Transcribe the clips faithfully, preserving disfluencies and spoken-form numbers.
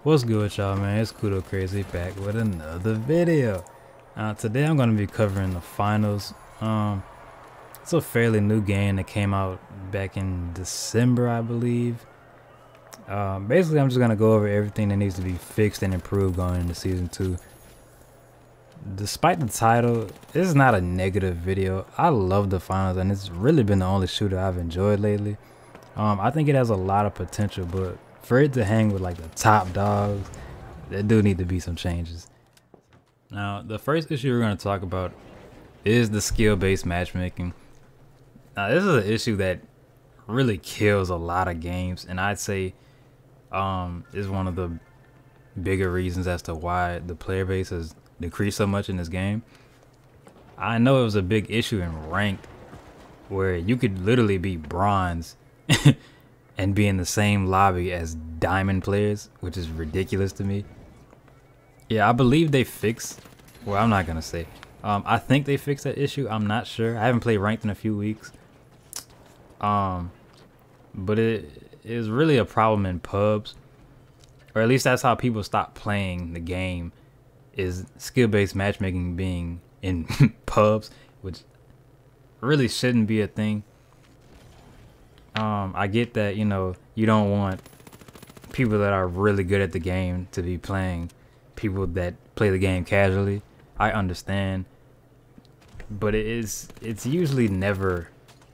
What's good with y'all, man? It's Kudo Crazy back with another video. Uh, today I'm going to be covering the finals. Um, it's a fairly new game that came out back in December, I believe. Uh, basically, I'm just going to go over everything that needs to be fixed and improved going into season two. Despite the title, this is not a negative video. I love the finals, and it's really been the only shooter I've enjoyed lately. Um, I think it has a lot of potential, but for it to hang with like the top dogs, there do need to be some changes. Now, the first issue we're going to talk about is the skill-based matchmaking. Now, this is an issue that really kills a lot of games, and I'd say um, is one of the bigger reasons as to why the player base has decreased so much in this game. I know it was a big issue in ranked, where you could literally be bronze and be in the same lobby as diamond players, which is ridiculous to me. Yeah, I believe they fixed, well, I'm not gonna say. Um, I think they fixed that issue. I'm not sure. I haven't played ranked in a few weeks. Um, but it is really a problem in pubs, or at least that's how people stop playing the game, is skill-based matchmaking being in pubs, which really shouldn't be a thing. Um, I get that, you know, you don't want people that are really good at the game to be playing people that play the game casually. I understand, but it is it's usually never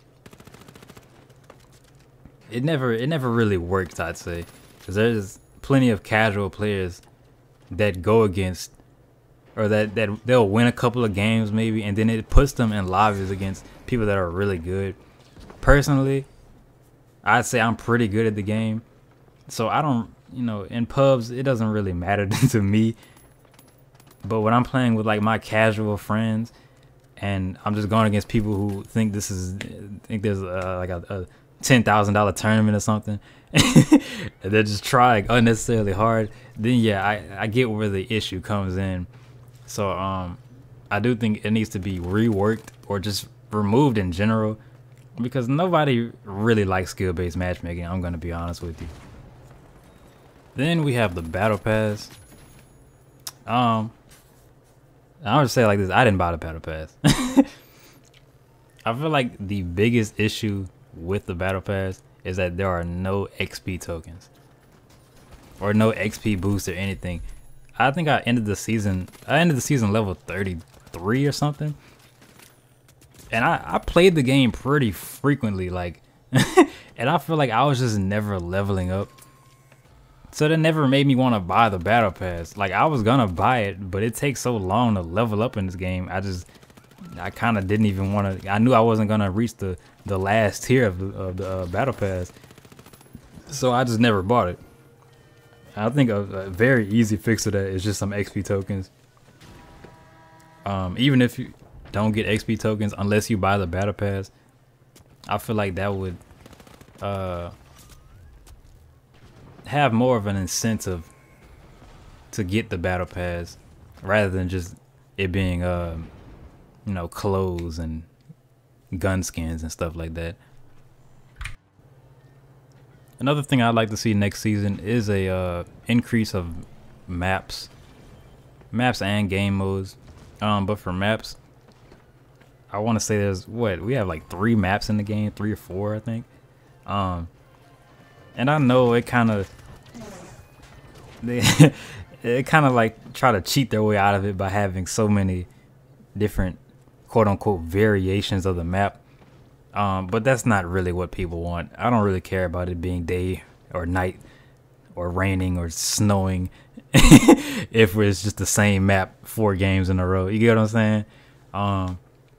it never it never really works, I'd say, because there's plenty of casual players that go against, or that that they'll win a couple of games maybe, and then it puts them in lobbies against people that are really good. Personally, I'd say I'm pretty good at the game, so I don't, you know, in pubs it doesn't really matter to me. But when I'm playing with like my casual friends, and I'm just going against people who think this is, think there's uh, like a, a ten thousand dollar tournament or something, and they're just trying unnecessarily hard, then yeah, I I get where the issue comes in. So um, I do think it needs to be reworked or just removed in general, because nobody really likes skill-based matchmaking, I'm gonna be honest with you. Then we have the battle pass. Um, I'll just say it like this: I didn't buy the battle pass. I feel like the biggest issue with the battle pass is that there are no X P tokens or no X P boost or anything. I think I ended the season. I ended the season level thirty-three or something. And I, I played the game pretty frequently, like, and I feel like I was just never leveling up. So that never made me want to buy the battle pass. Like, I was gonna buy it, but it takes so long to level up in this game. I just, I kind of didn't even want to. I knew I wasn't gonna reach the the last tier of the, of the uh, battle pass, so I just never bought it. I think a, a very easy fix to that is just some X P tokens. Um, even if you don't get X P tokens unless you buy the battle pass, I feel like that would uh, have more of an incentive to get the battle pass, rather than just it being uh, you know, clothes and gun skins and stuff like that. Another thing I'd like to see next season is a uh, increase of maps, maps and game modes. Um, but for maps, I want to say there's what we have like three maps in the game, three or four, I think. Um, and I know it kind of they it kind of like try to cheat their way out of it by having so many different quote unquote variations of the map. Um, but that's not really what people want. I don't really care about it being day or night or raining or snowing if it's just the same map four games in a row. You get what I'm saying? Um,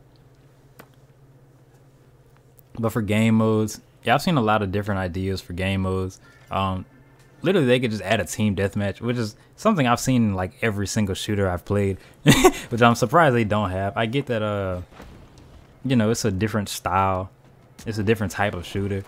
But for game modes, yeah, I've seen a lot of different ideas for game modes. Um, literally, they could just add a team deathmatch, which is something I've seen in like every single shooter I've played, which I'm surprised they don't have. I get that, uh, you know, it's a different style, it's a different type of shooter.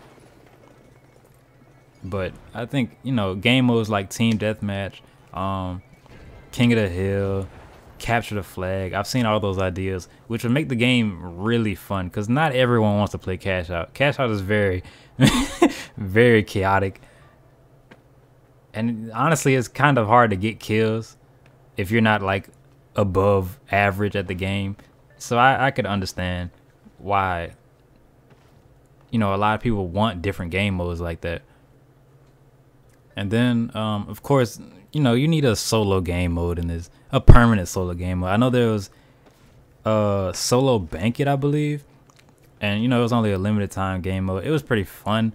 But I think, you know, game modes like team deathmatch, um, King of the Hill, capture the flag, I've seen all those ideas, which would make the game really fun, because not everyone wants to play cash out. Cash out is very very chaotic, And honestly, it's kind of hard to get kills if you're not like above average at the game. So I, I could understand why, you know, a lot of people want different game modes like that. And then, um, of course, you know, you need a solo game mode in this, a permanent solo game mode. I know there was a solo banquet, I believe, and you know, it was only a limited time game mode. It was pretty fun.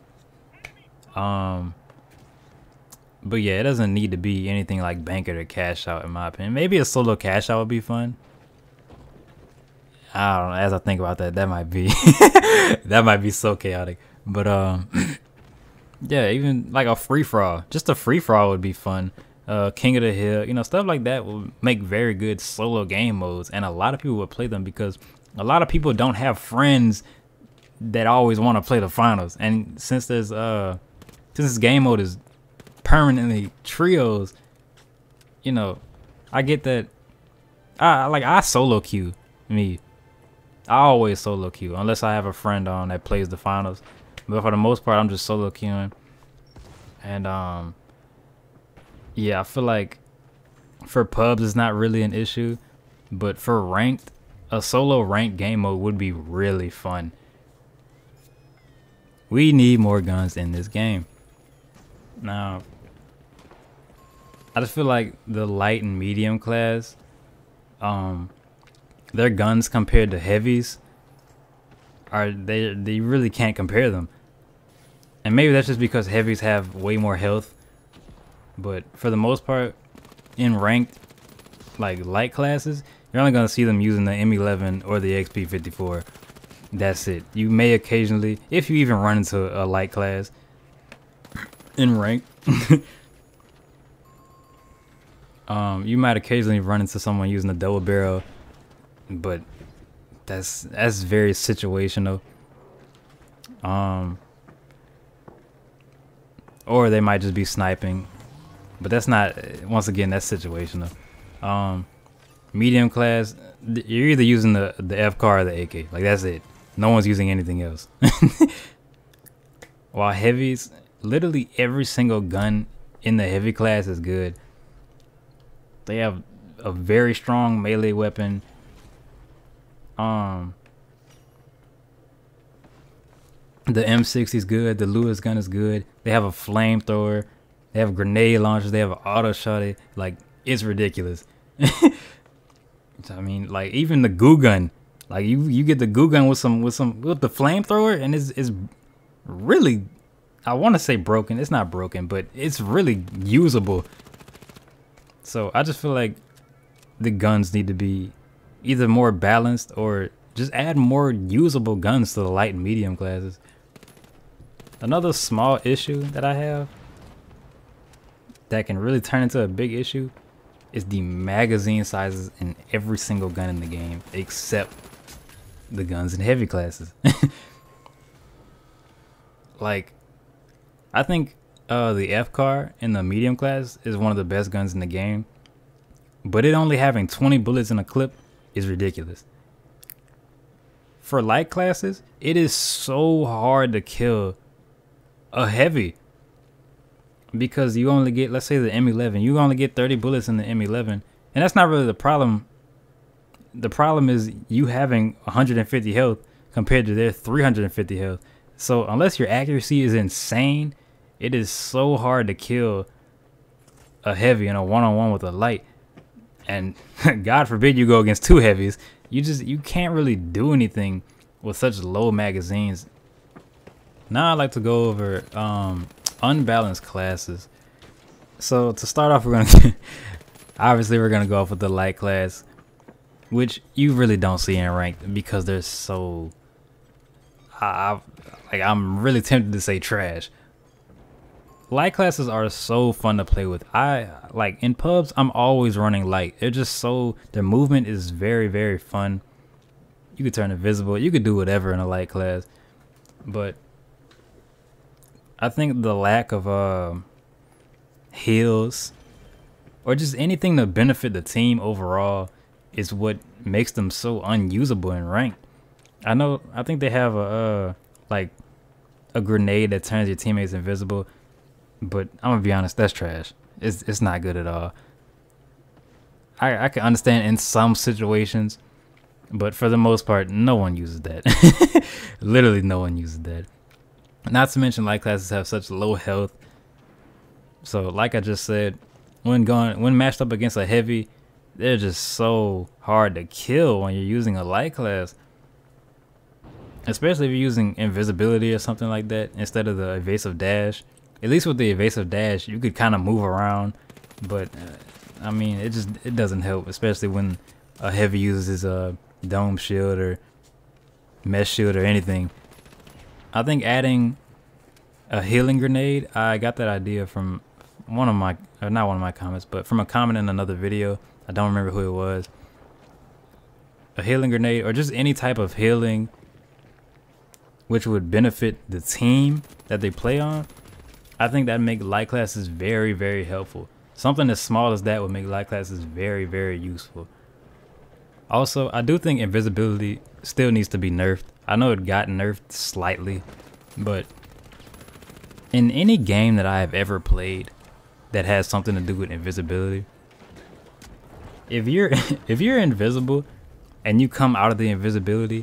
Um, but yeah, it doesn't need to be anything like banquet or cash out, in my opinion. Maybe a solo cash out would be fun. I don't know. As I think about that, that might be that might be so chaotic. But um. Yeah, even like a free for all, just a free for all would be fun. Uh, King of the Hill, you know, stuff like that will make very good solo game modes, and a lot of people would play them because a lot of people don't have friends that always want to play the finals. And since there's uh, since this game mode is permanently trios, you know, I get that. I like I solo queue me. I always solo queue unless I have a friend on that plays the finals. But for the most part, I'm just solo queuing. And, um, yeah, I feel like for pubs, it's not really an issue. But for ranked, a solo ranked game mode would be really fun. We need more guns in this game. Now, I just feel like the light and medium class, um, their guns compared to heavies, are they, they really can't compare them. And maybe that's just because heavies have way more health. But for the most part, in ranked, like light classes, you're only going to see them using the M eleven or the X P fifty-four. That's it. You may occasionally, if you even run into a light class in ranked, um, you might occasionally run into someone using a double barrel. But that's, that's very situational. Um... Or they might just be sniping, but that's not. Once again, that's situational. Um, medium class, you're either using the the F car or the A K. Like that's it. No one's using anything else. While heavies, literally every single gun in the heavy class is good. They have a very strong melee weapon. Um. The M sixty is good. The Lewis gun is good. They have a flamethrower. They have grenade launchers. They have an auto shot. Like, it's ridiculous. I mean, like, even the goo gun. Like, you you get the goo gun with some with some with the flamethrower, and it's it's really, I want to say broken. It's not broken, but it's really usable. So I just feel like the guns need to be either more balanced or just add more usable guns to the light and medium classes. Another small issue that I have that can really turn into a big issue is the magazine sizes in every single gun in the game except the guns in heavy classes. Like, I think uh, the F car in the medium class is one of the best guns in the game, but it only having twenty bullets in a clip is ridiculous. For light classes, it is so hard to kill a heavy because you only get, let's say the M eleven, you only get thirty bullets in the M eleven, and that's not really the problem. The problem is you having one hundred fifty health compared to their three hundred fifty health. So unless your accuracy is insane, it is so hard to kill a heavy in a one-on-one with a light. And God forbid you go against two heavies. You just, you can't really do anything with such low magazines. Now I'd like to go over um, unbalanced classes. So to start off, we're gonna obviously we're gonna go off with the light class, which you really don't see in ranked because they're so. I, I like I'm really tempted to say trash. Light classes are so fun to play with. I like in pubs, I'm always running light. They're just so, their movement is very, very fun. You could turn invisible. You could do whatever in a light class. But I think the lack of uh, heals or just anything to benefit the team overall is what makes them so unusable in ranked. I know, I think they have a uh, like a grenade that turns your teammates invisible. but I'm gonna be honest, that's trash. It's it's not good at all. I I can understand in some situations, but for the most part, no one uses that. Literally, no one uses that. Not to mention, light classes have such low health. So, like I just said, when going when matched up against a heavy, they're just so hard to kill when you're using a light class. Especially if you're using invisibility or something like that instead of the evasive dash. At least with the evasive dash, you could kind of move around, but uh, I mean, it just it doesn't help, especially when a heavy uses a dome shield or mesh shield or anything. I think adding a healing grenade, I got that idea from one of my, or not one of my comments, but from a comment in another video. I don't remember who it was. A healing grenade, or just any type of healing which would benefit the team that they play on. I think that make light classes very, very helpful. Something as small as that would make light classes very, very useful. Also, I do think invisibility still needs to be nerfed. I know it got nerfed slightly, but in any game that I have ever played that has something to do with invisibility, if you're if you're invisible and you come out of the invisibility,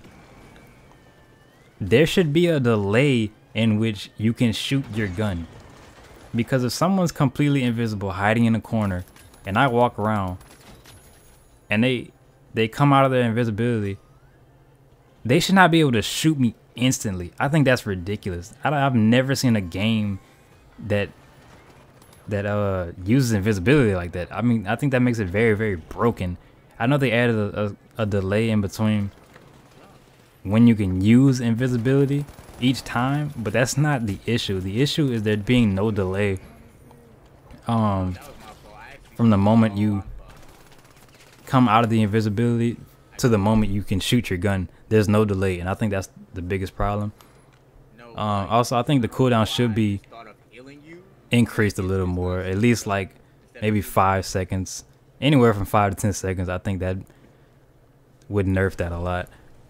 there should be a delay in which you can shoot your gun. Because if someone's completely invisible, hiding in a corner, and I walk around and they they come out of their invisibility, they should not be able to shoot me instantly. I think that's ridiculous. I don't, I've never seen a game that that uh uses invisibility like that. I mean, I think that makes it very, very broken. I know they added a, a, a delay in between when you can use invisibility each time, but that's not the issue. The issue is there being no delay um from the moment you come out of the invisibility to the moment you can shoot your gun. There's no delay, and I think that's the biggest problem. Um, also, I think the cooldown should be increased a little more, at least like maybe five seconds, anywhere from five to ten seconds. I think that would nerf that a lot.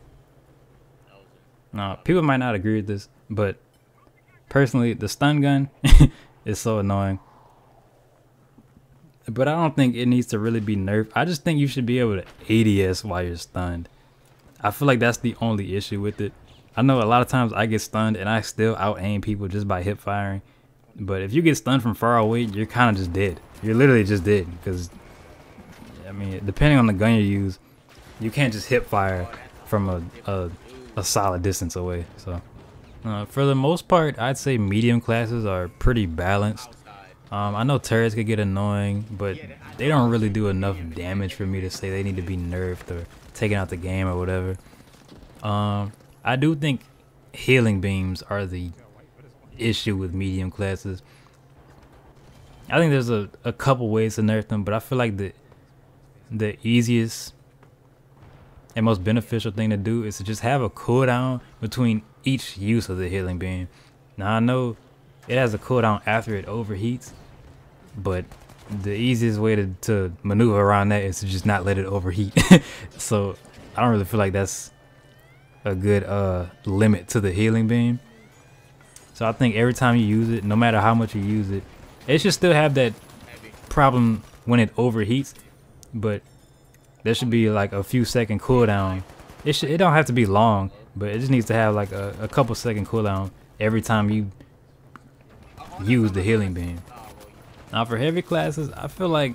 Now, people might not agree with this, but personally, the stun gun is so annoying. But I don't think it needs to really be nerfed. I just think you should be able to A D S while you're stunned. I feel like that's the only issue with it. I know a lot of times I get stunned and I still out aim people just by hip firing. But if you get stunned from far away, you're kind of just dead. You're literally just dead. Because, I mean, depending on the gun you use, you can't just hip fire from a, a, a solid distance away. So, uh, for the most part, I'd say medium classes are pretty balanced. Um, I know turrets could get annoying, but they don't really do enough damage for me to say they need to be nerfed or taken out the game or whatever. Um, I do think healing beams are the issue with medium classes. I think there's a, a couple ways to nerf them, but I feel like the the easiest and most beneficial thing to do is to just have a cooldown between each use of the healing beam. Now I know it has a cooldown after it overheats, but the easiest way to, to maneuver around that is to just not let it overheat. So I don't really feel like that's a good uh, limit to the healing beam. So I think every time you use it, no matter how much you use it, it should still have that problem when it overheats, but there should be like a few second cooldown. It should, it don't have to be long, but it just needs to have like a, a couple second cooldown every time you use the healing beam. Now for heavy classes, I feel like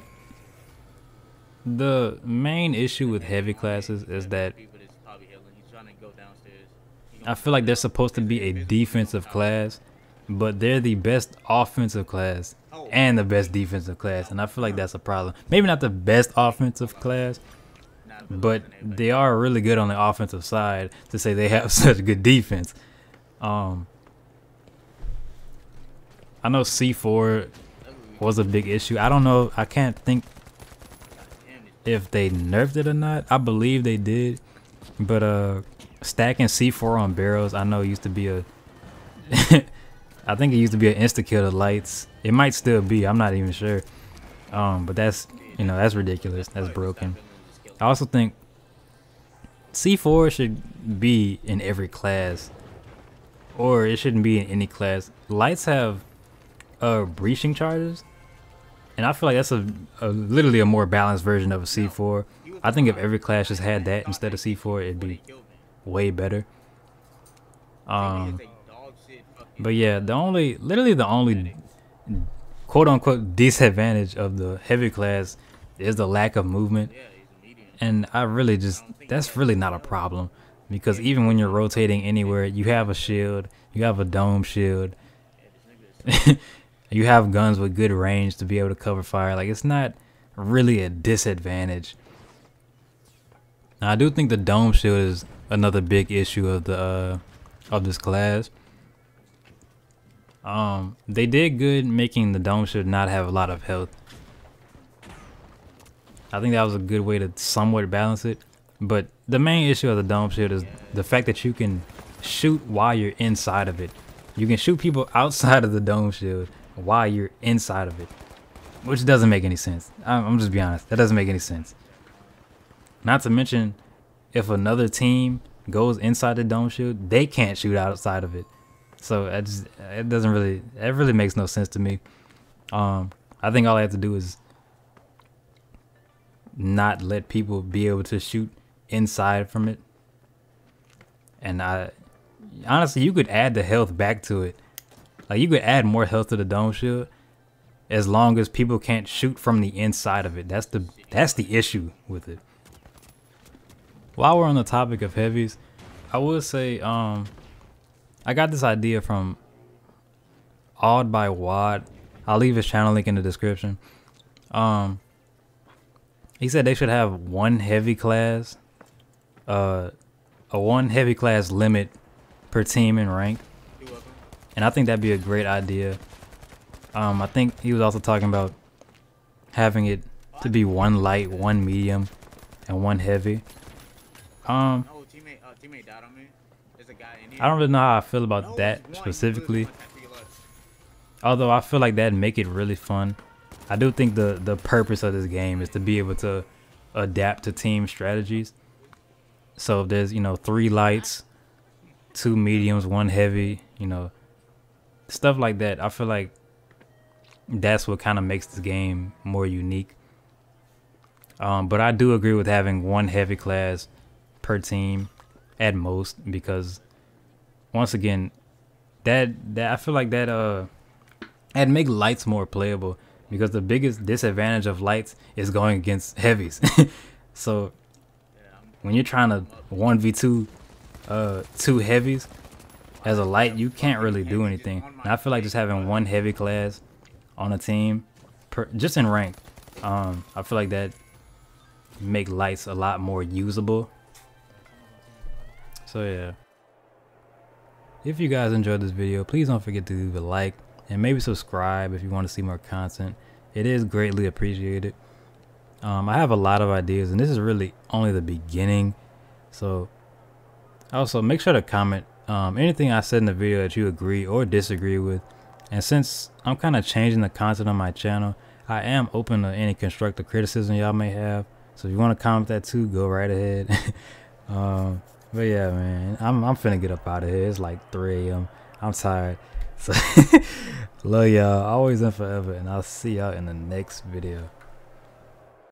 the main issue with heavy classes is that I feel like they're supposed to be a defensive class, but they're the best offensive class and the best defensive class, and I feel like that's a problem. Maybe not the best offensive class, but they are really good on the offensive side to say they have such good defense. Um, I know C four was a big issue. I don't know. I can't think if they nerfed it or not. I believe they did, but uh, stacking C four on barrels, I know used to be a. I think it used to be an insta kill to lights. It might still be. I'm not even sure. Um, but that's you know that's ridiculous. That's broken. I also think C four should be in every class, or it shouldn't be in any class. Lights have uh, breaching charges, and I feel like that's a, a literally a more balanced version of a C four. I think if every class just had that instead of C four, it'd be way better. Um, but yeah, the only, literally the only quote unquote disadvantage of the heavy class is the lack of movement. And I really just, that's really not a problem, because even when you're rotating anywhere, you have a shield, you have a dome shield, you have guns with good range to be able to cover fire. Like, it's not really a disadvantage. Now, I do think the dome shield is another big issue of the uh, of this class. Um, they did good making the dome shield not have a lot of health. I think that was a good way to somewhat balance it. But the main issue of the dome shield is the fact that you can shoot while you're inside of it. You can shoot people outside of the dome shield while you're inside of it, which doesn't make any sense. I'm, I'm just being honest. That doesn't make any sense. Not to mention, if another team goes inside the dome shield, they can't shoot outside of it. So it just, it doesn't really, it really makes no sense to me. Um, I think all I have to do is not let people be able to shoot inside from it. And I, honestly, you could add the health back to it. Like, you could add more health to the dome shield as long as people can't shoot from the inside of it. That's the, that's the issue with it. While we're on the topic of heavies, I will say, um, I got this idea from Awed by Wad. I'll leave his channel link in the description. Um, he said they should have one heavy class, uh, a one heavy class limit per team in rank, and I think that'd be a great idea. Um, I think he was also talking about having it to be one light, one medium, and one heavy. Um, I don't really know how I feel about that specifically, although I feel like that'd make it really fun. I do think the the purpose of this game is to be able to adapt to team strategies. So if there's, you know, three lights, two mediums, one heavy, you know, stuff like that, I feel like that's what kind of makes this game more unique. Um, but I do agree with having one heavy class per team at most, because once again, that that I feel like that uh that'd make lights more playable, because the biggest disadvantage of lights is going against heavies. So when you're trying to one v two uh two heavies as a light, you can't really do anything. And I feel like just having one heavy class on a team, per, just in rank, um I feel like that make lights a lot more usable. So yeah, if you guys enjoyed this video, please don't forget to leave a like and maybe subscribe if you want to see more content. It is greatly appreciated. um I have a lot of ideas, and this is really only the beginning. So also make sure to comment um anything I said in the video that you agree or disagree with. And since I'm kind of changing the content on my channel, I am open to any constructive criticism y'all may have. So if you want to comment that too, go right ahead. um But yeah, man, I'm I'm finna get up out of here. It's like three A M I'm tired. So love y'all always and forever, and I'll see y'all in the next video.